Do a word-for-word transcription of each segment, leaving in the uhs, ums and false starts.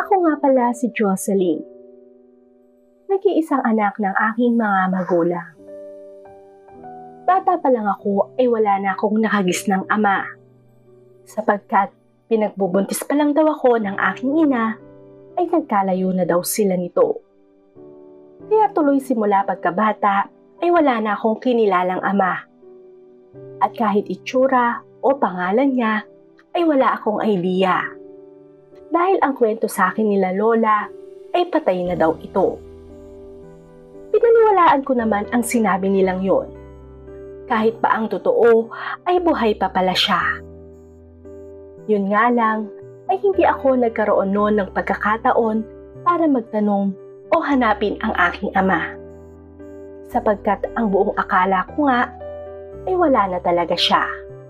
Ako nga pala si Jocelyn. Nag-iisang anak ng aking mga magulang. Bata pa lang ako ay wala na akong nakagisnang ama. Sapagkat pinagbubuntis pa lang daw ako ng aking ina, ay nagkalayo na daw sila nito. Kaya tuloy simula pagkabata ay wala na akong kinilalang ama. At kahit itsura o pangalan niya ay wala akong idea. Dahil ang kwento sa akin nila lola ay patay na daw ito. Pinaniwalaan ko naman ang sinabi nilang yon. Kahit pa ang totoo ay buhay pa pala siya. Yun nga lang ay hindi ako nagkaroon noon ng pagkakataon para magtanong o hanapin ang aking ama. Sapagkat ang buong akala ko nga ay wala na talaga siya.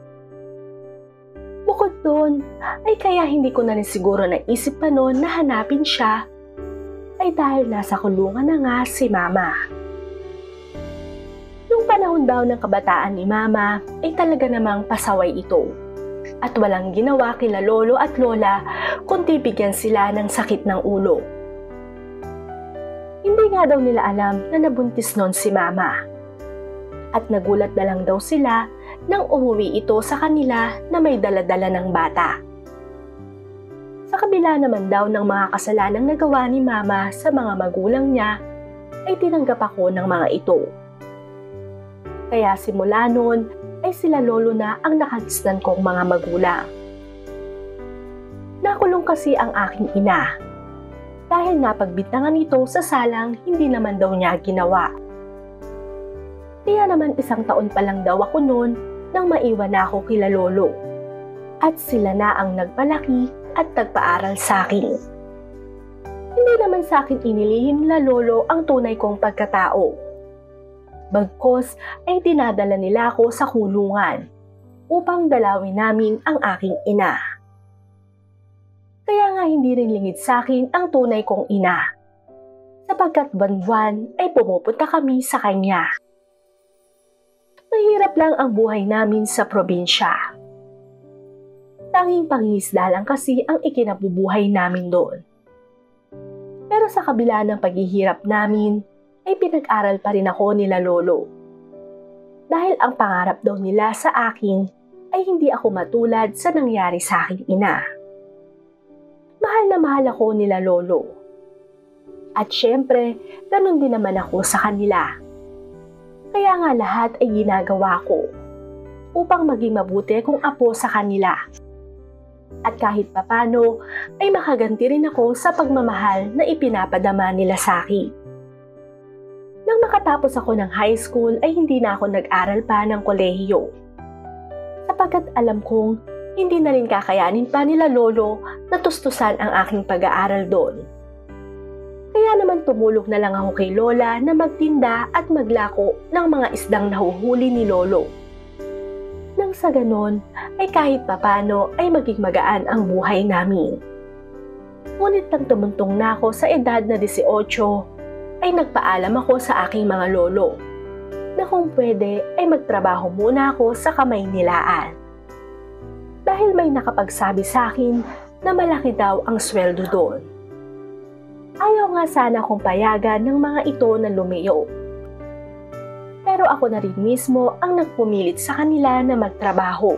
Bukod doon ay kaya hindi ko na rin siguro naisip pa noon na hanapin siya ay dahil nasa kulungan na nga si mama. Nung panahon daw ng kabataan ni mama ay talaga namang pasaway ito at walang ginawa kila lolo at lola kundi bigyan sila ng sakit ng ulo. Hindi nga daw nila alam na nabuntis noon si mama at nagulat na lang daw sila nang umuwi ito sa kanila na may daladala ng bata. Sa kabila naman daw ng mga kasalanang nagawa ni mama sa mga magulang niya, ay tinanggap ako ng mga ito. Kaya simula noon ay sila lolo na ang nakagisnan kong mga magulang. Nakulong kasi ang aking ina. Dahil napagbintangan ito sa salang hindi naman daw niya ginawa. Kaya naman isang taon pa lang daw ako noon nang maiwan na ako kila lolo. At sila na ang nagpalaki at nagpaaral sa akin. Hindi naman sa akin inilihim nila lolo ang tunay kong pagkatao. Bagkos ay dinadala nila ako sa kulungan upang dalawin namin ang aking ina. Kaya nga hindi rin lingid sa akin ang tunay kong ina, sapagkat buwan-buwan ay pumupunta kami sa kanya. Mahirap lang ang buhay namin sa probinsya. Tanging pangingisda lang kasi ang ikinabubuhay namin doon. Pero sa kabila ng paghihirap namin, ay pinag-aral pa rin ako nila lolo. Dahil ang pangarap daw nila sa akin ay hindi ako matulad sa nangyari sa aking ina. Mahal na mahal ako nila lolo. At syempre, ganun din naman ako sa kanila. Kaya nga lahat ay ginagawa ko upang maging mabuti kong apo sa kanila. At kahit papano ay makaganti rin ako sa pagmamahal na ipinapadama nila sa akin. Nang makatapos ako ng high school ay hindi na ako nag-aral pa ng kolehiyo. Sapagkat alam kong hindi na rin kakayanin pa nila lolo na tustusan ang aking pag-aaral doon. Kaya naman tumulong na lang ako kay lola na magtinda at maglako ng mga isdang nahuhuli ni lolo. Nang sa ganon ay kahit papano ay maging magaan ang buhay namin. Ngunit nang tumuntong na ako sa edad na eighteen ay nagpaalam ako sa aking mga lolo na kung pwede ay magtrabaho muna ako sa Kamaynilaan. Dahil may nakapagsabi sa akin na malaki daw ang sweldo doon. Ayaw nga sana akong payagan ng mga ito na lumiyo. Pero ako na rin mismo ang nagpumilit sa kanila na magtrabaho.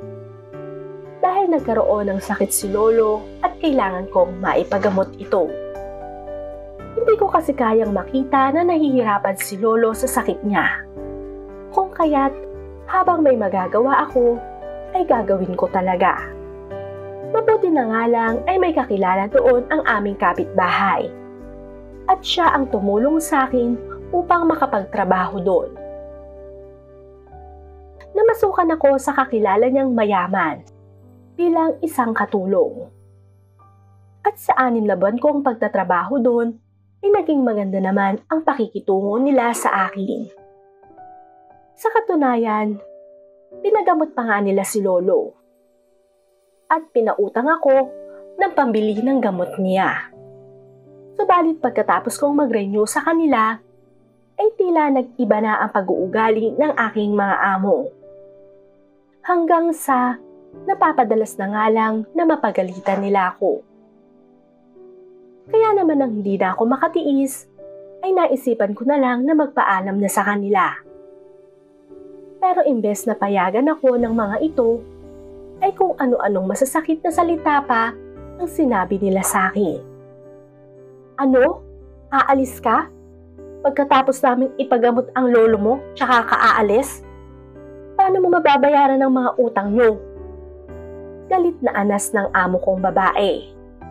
Dahil nagkaroon ng sakit si lolo at kailangan kong maipagamot ito. Hindi ko kasi kayang makita na nahihirapan si lolo sa sakit niya. Kung kaya't habang may magagawa ako, ay gagawin ko talaga. Mabuti na nga lang ay may kakilala doon ang aming kapitbahay. At siya ang tumulong sa akin upang makapagtrabaho doon. Namasukan ako sa kakilala niyang mayaman bilang isang katulong. At sa anim na buwan kong pagtatrabaho doon, ay naging maganda naman ang pakikitungo nila sa akin. Sa katunayan, pinagamot pa nga nila si lolo. At pinautang ako ng pambili ng gamot niya. Subalit pagkatapos kong mag-renew sa kanila, ay tila nag-iba na ang pag-uugali ng aking mga amo. Hanggang sa napapadalas na nga lang na mapagalitan nila ako. Kaya naman nang hindi na ako makatiis, ay naisipan ko na lang na magpaalam na sa kanila. Pero imbes na payagan ako ng mga ito, ay kung ano-anong masasakit na salita pa ang sinabi nila sa akin. Ano? Aalis ka? Pagkatapos namin ipagamot ang lolo mo, tsaka ka aalis? Paano mo mababayaran ang mga utang nyo? Galit na anas ng amo kong babae.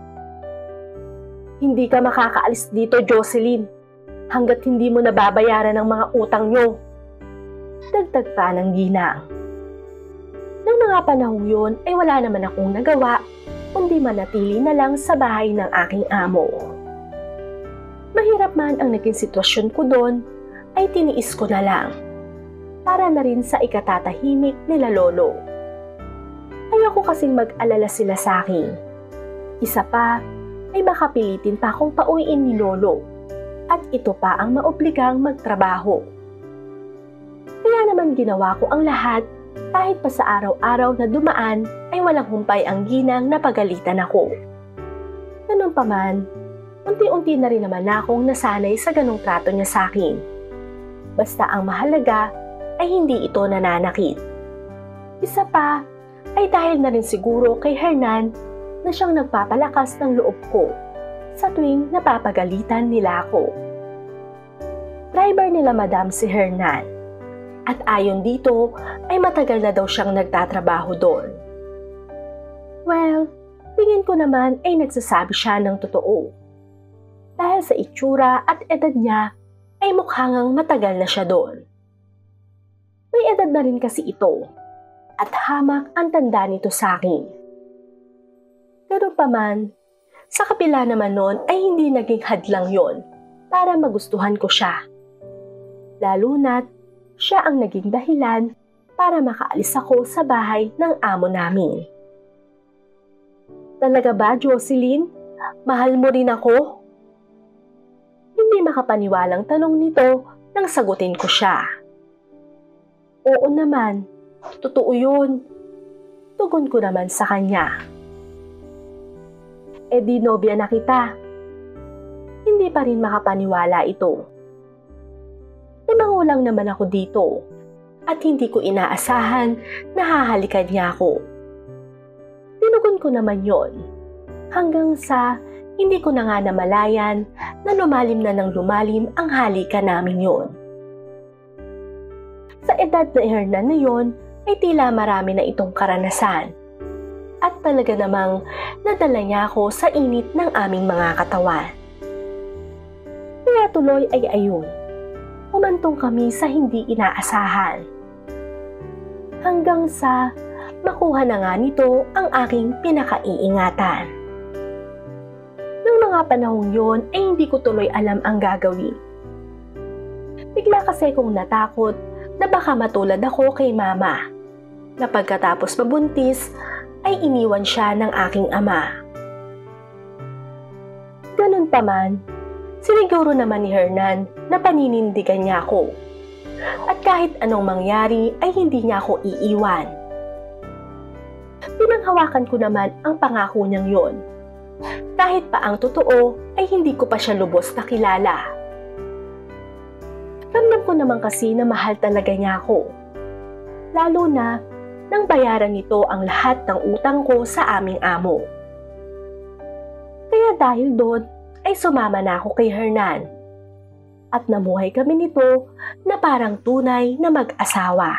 Hindi ka makakaalis dito, Jocelyn, hanggat hindi mo nababayaran ang mga utang nyo. Dagdag pa ng ginang. Nang mga panahong yun ay wala naman akong nagawa, kundi manatili na lang sa bahay ng aking amo. Mahirap man ang naging sitwasyon ko doon, ay tiniis ko na lang, para na rin sa ikatatahimik nila lolo. Ayoko kasing mag-alala sila sa akin. Isa pa, ay makapilitin pa akong pauwiin ni lolo, at ito pa ang maobligang magtrabaho. Kaya naman ginawa ko ang lahat, kahit pa sa araw-araw na dumaan ay walang humpay ang ginang na pagalitan ako. Ganun pa man, unti-unti na rin naman akong nasanay sa ganong trato niya sa akin. Basta ang mahalaga ay hindi ito nananakit. Isa pa ay dahil na rin siguro kay Hernan na siyang nagpapalakas ng loob ko sa tuwing napapagalitan nila ako. Driver nila Madam si Hernan, at ayon dito ay matagal na daw siyang nagtatrabaho doon. Well, tingin ko naman ay nagsasabi siya ng totoo. Dahil sa itsura at edad niya ay mukhangang matagal na siya doon. May edad na rin kasi ito, at hamak ang tanda nito sa akin. Pero pa man, sa kapila naman nun ay hindi naging hadlang yon para magustuhan ko siya. Lalo na't siya ang naging dahilan para makaalis ako sa bahay ng amo namin. Talaga ba, Jocelyn? Mahal mo rin ako? Hindi makapaniwalang tanong nito nang sagutin ko siya. Oo naman, totoo yun. Tugon ko naman sa kanya. E di nobya na kita. Hindi pa rin makapaniwala ito. Limangulang naman ako dito at hindi ko inaasahan na hahalikan niya ako. Tinugon ko naman yon hanggang sa hindi ko na nga namalayan na lumalim na ng lumalim ang halikan namin yon. Sa edad na Hernan na yon ay tila marami na itong karanasan at talaga namang nadala niya ako sa init ng aming mga katawan. Kaya tuloy ay ayun, humantong kami sa hindi inaasahan. Hanggang sa makuha na nga nito ang aking pinakaiingatan. Nang mga panahong yon ay hindi ko tuloy alam ang gagawin. Bigla kasi kong natakot na baka matulad ako kay mama, na pagkatapos mabuntis ay iniwan siya ng aking ama. Ganun pa man, siniguro naman ni Hernan na paninindigan niya ako. At kahit anong mangyari ay hindi niya ako iiwan. Pinanghawakan ko naman ang pangako niyang yon. Kahit pa ang totoo ay hindi ko pa siya lubos na kilala. Ramdam ko naman kasi na mahal talaga niya ako. Lalo na nang bayaran nito ang lahat ng utang ko sa aming amo. Kaya dahil doon ay sumama na ako kay Hernan. At namuhay kami nito na parang tunay na mag-asawa.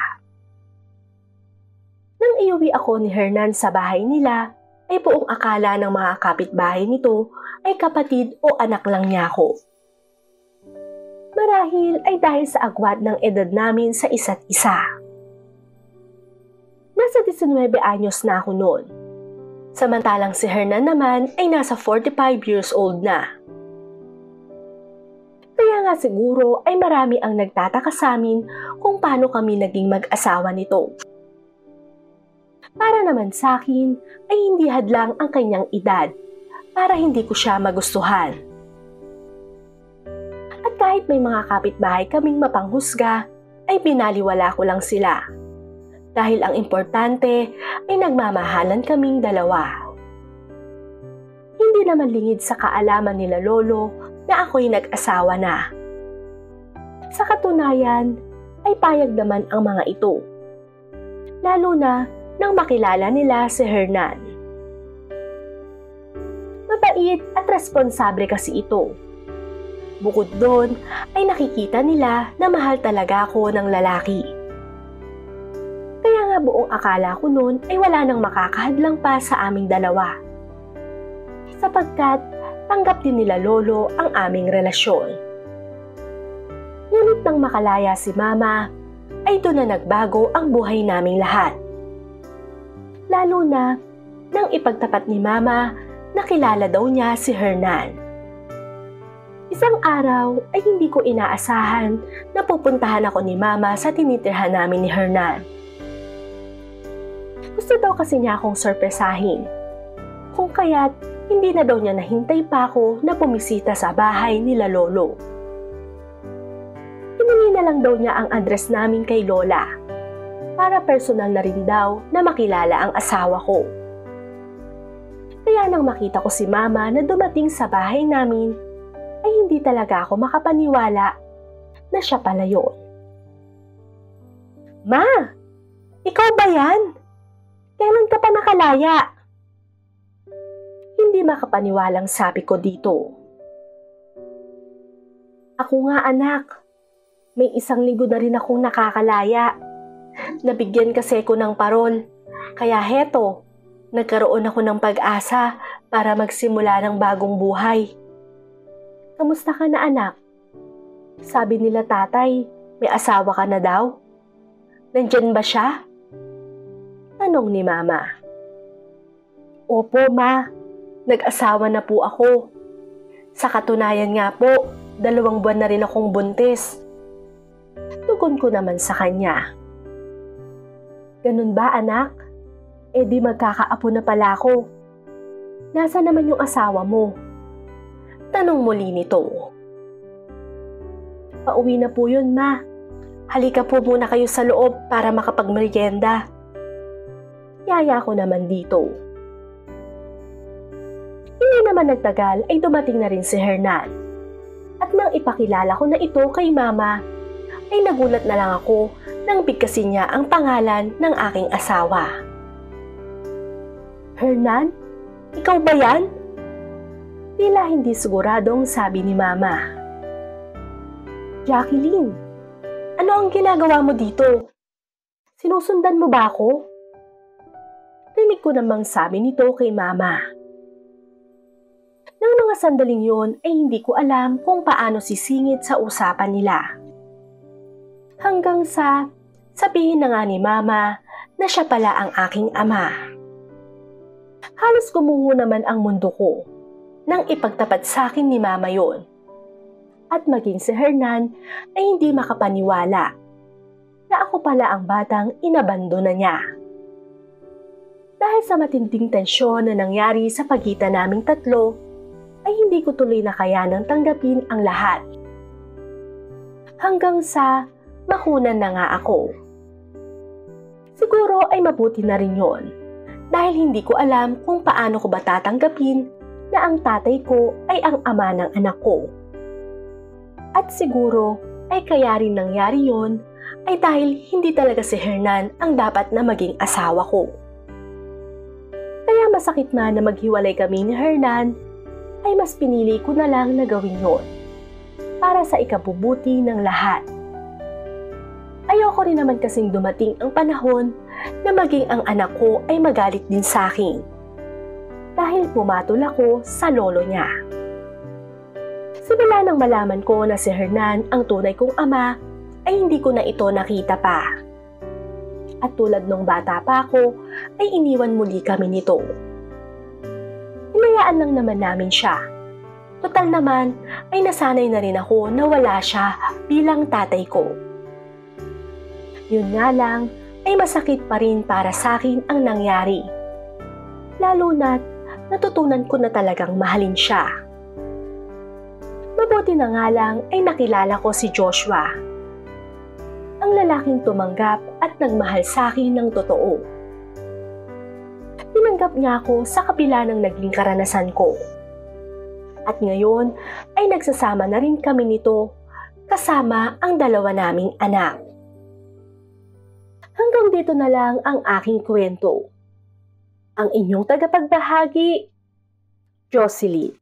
Nang iuwi ako ni Hernan sa bahay nila, ay buong akala ng mga kapitbahay nito ay kapatid o anak lang niya ako. Marahil ay dahil sa agwat ng edad namin sa isa't isa. Nasa nineteen anyos na ako noon. Samantalang si Hernan naman ay nasa forty-five years old na. Kaya nga siguro ay marami ang nagtataka sa amin kung paano kami naging mag-asawa nito. Para naman sa akin ay hindi hadlang ang kanyang edad para hindi ko siya magustuhan. At kahit may mga kapitbahay kaming mapanghusga, ay binaliwala ko lang sila. Dahil ang importante ay nagmamahalan kaming dalawa. Hindi naman lingid sa kaalaman nila lolo na ako'y nag-asawa na. Sa katunayan, ay payag naman ang mga ito. Lalo na nang makilala nila si Hernan. Mabait at responsable kasi ito. Bukod doon ay nakikita nila na mahal talaga ako ng lalaki. Kaya nga buong akala ko noon ay wala nang makakahadlang pa sa aming dalawa. Sapagkat tanggap din nila lolo ang aming relasyon. Ngunit nang makalaya si mama, ay doon na nagbago ang buhay naming lahat. Lalo na nang ipagtapat ni mama na kilala daw niya si Hernan. Isang araw ay hindi ko inaasahan na pupuntahan ako ni mama sa tinitirhan namin ni Hernan. Gusto daw kasi niya akong sorpresahin. Kung kaya't hindi na daw niya nahintay pa ako na pumisita sa bahay nila lolo. Hiningi na lang daw niya ang address namin kay lola para personal na rin daw na makilala ang asawa ko. Kaya nang makita ko si mama na dumating sa bahay namin, ay hindi talaga ako makapaniwala na siya pala yun. Ma! Ikaw ba yan? Kailan ka pa nakalaya? Hindi makapaniwalang sabi ko dito. Ako nga anak, may isang linggo na rin akong nakakalaya. Nabigyan kasi ko ng parol, kaya heto, nagkaroon ako ng pag-asa para magsimula ng bagong buhay. Kamusta ka na anak? Sabi nila tatay, may asawa ka na daw? Nandyan ba siya? Tanong ni mama. Opo ma, nag-asawa na po ako. Sa katunayan nga po, dalawang buwan na rin akong buntis. Tugon ko naman sa kanya. Ganun ba anak? E di magkakaapo na pala ako. Nasa naman yung asawa mo? Tanong muli nito. Pauwi na po yun ma. Halika po muna kayo sa loob para makapagmerienda. Yaya ko naman dito. Hindi naman nagtagal ay dumating na rin si Hernan. At nang ipakilala ko na ito kay mama, ay nagulat na lang ako nang bigkasin niya ang pangalan ng aking asawa. Hernan? Ikaw ba yan? Tila hindi siguradong sabi ni mama. Jacqueline, ano ang ginagawa mo dito? Sinusundan mo ba ako? Rinig ko namang sabi nito kay mama. Nang mga sandaling yon ay hindi ko alam kung paano sisingit sa usapan nila. Hanggang sa sabihin na nga ni mama na siya pala ang aking ama. Halos gumuho naman ang mundo ko nang ipagtapat sa akin ni mama yon. At maging si Hernan ay hindi makapaniwala na ako pala ang batang inabandona niya. Dahil sa matinding tensyon na nangyari sa pagitan naming tatlo, ay hindi ko tuloy na kayanang tanggapin ang lahat. Hanggang sa makunan na nga ako. Siguro ay mabuti na rin yon, dahil hindi ko alam kung paano ko ba tatanggapin na ang tatay ko ay ang ama ng anak ko. At siguro ay kaya rin nangyari yon ay dahil hindi talaga si Hernan ang dapat na maging asawa ko. Kaya masakit man na maghiwalay kami ni Hernan, ay mas pinili ko na lang na gawin yon para sa ikabubuti ng lahat. Ayoko rin naman kasing dumating ang panahon na maging ang anak ko ay magalit din sa akin dahil pumatol ako sa lolo niya. Simula nang malaman ko na si Hernan ang tunay kong ama, ay hindi ko na ito nakita pa. At tulad nung bata pa ako, ay iniwan muli kami nito. Hinayaan lang naman namin siya. Total naman ay nasanay na rin ako na wala siya bilang tatay ko. Yun nga lang ay masakit pa rin para sa akin ang nangyari. Lalo na't natutunan ko na talagang mahalin siya. Mabuti na nga lang ay nakilala ko si Joshua. Ang lalaking tumanggap at nagmahal sa akin ng totoo. Tinanggap niya ako sa kabila ng naging karanasan ko. At ngayon ay nagsasama na rin kami nito kasama ang dalawa naming anak. Hanggang dito na lang ang aking kwento. Ang inyong tagapagbahagi, Jocelyn.